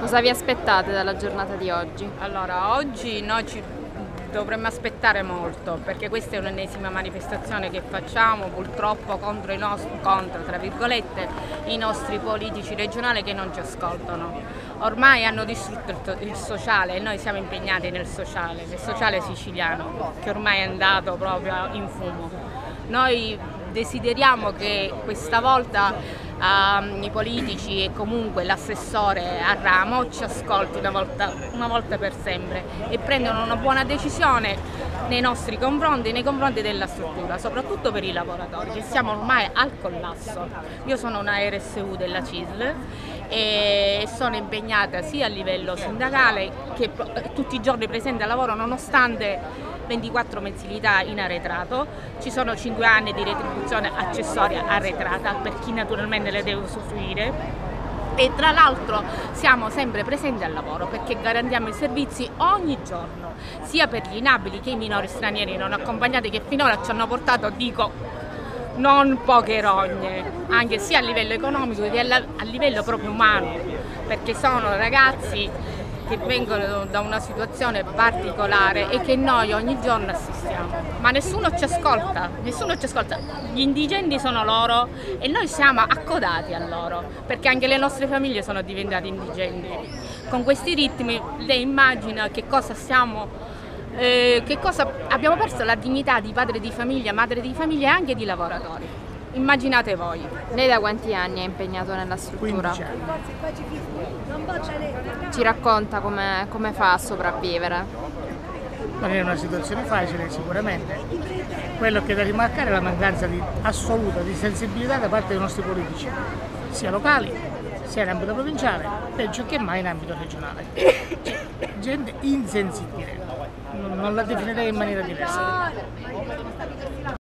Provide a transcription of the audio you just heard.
Cosa vi aspettate dalla giornata di oggi? Allora, oggi noi dovremmo aspettare molto, perché questa è un'ennesima manifestazione che facciamo purtroppo contro tra virgolette, i nostri politici regionali che non ci ascoltano. Ormai hanno distrutto il sociale e noi siamo impegnati nel sociale siciliano, che ormai è andato proprio in fumo. Noi desideriamo che questa volta i politici e comunque l'assessore a ramo ci ascolti una volta per sempre e prendano una buona decisione nei nostri confronti, nei confronti della struttura, soprattutto per i lavoratori che siamo ormai al collasso. Io sono una RSU della CISL e sono impegnata sia a livello sindacale che tutti i giorni presente al lavoro nonostante 24 mensilità in arretrato, ci sono 5 anni di retribuzione accessoria arretrata per chi naturalmente le deve usufruire e tra l'altro siamo sempre presenti al lavoro perché garantiamo i servizi ogni giorno, sia per gli inabili che i minori stranieri non accompagnati che finora ci hanno portato, dico, non poche rogne, anche sia a livello economico che a livello proprio umano, perché sono ragazzi che vengono da una situazione particolare e che noi ogni giorno assistiamo. Ma nessuno ci ascolta, Gli indigenti sono loro e noi siamo accodati a loro, perché anche le nostre famiglie sono diventate indigenti. Con questi ritmi lei immagina che cosa abbiamo perso la dignità di padre di famiglia, madre di famiglia e anche di lavoratori. Immaginate voi. Lei da quanti anni è impegnato nella struttura? 15 anni. Ci racconta come fa a sopravvivere? Non è una situazione facile sicuramente. Quello che è da rimarcare è la mancanza assoluta di sensibilità da parte dei nostri politici, sia locali, sia in ambito provinciale, peggio che mai in ambito regionale. Gente insensibile, non la definirei in maniera diversa.